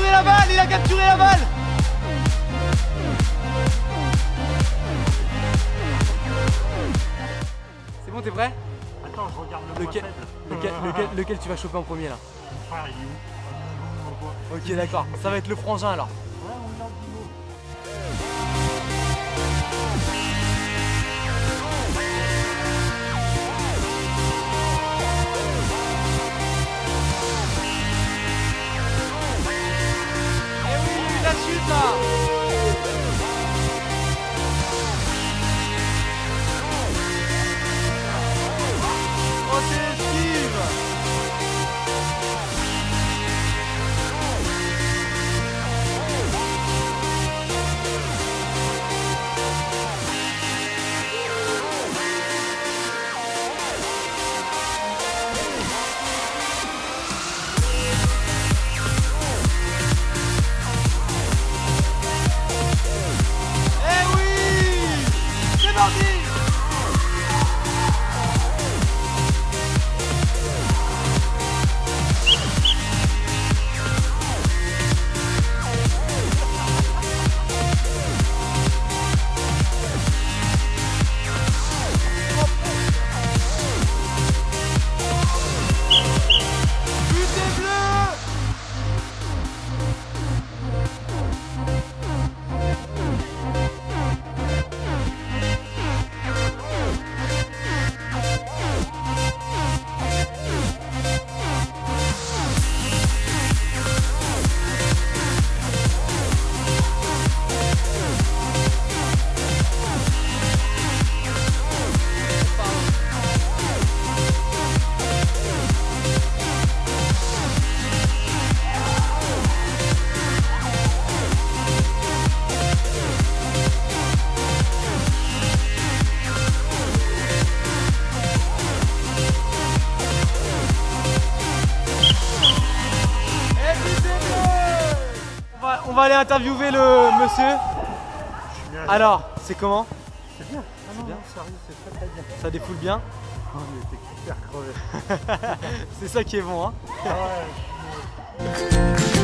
capturé la balle, il a capturé la balle. C'est bon, t'es prêt? Attends, je regarde le point faible. Lequel tu vas choper en premier là? Mon frère, il est où? Ok, d'accord, ça va être le frangin alors. Ouais, on lance du mot. Eh oui, il y a eu la chute là. Oh, c'est l'esquive. Eh oui, c'est parti. On va aller interviewer le monsieur. Alors, c'est comment? C'est bien. Ah non, bien. non, sérieux, c'est très très bien. Ça défoule bien? Oh, mais t'es hyper crevé. C'est ça qui est bon, hein? Ah ouais.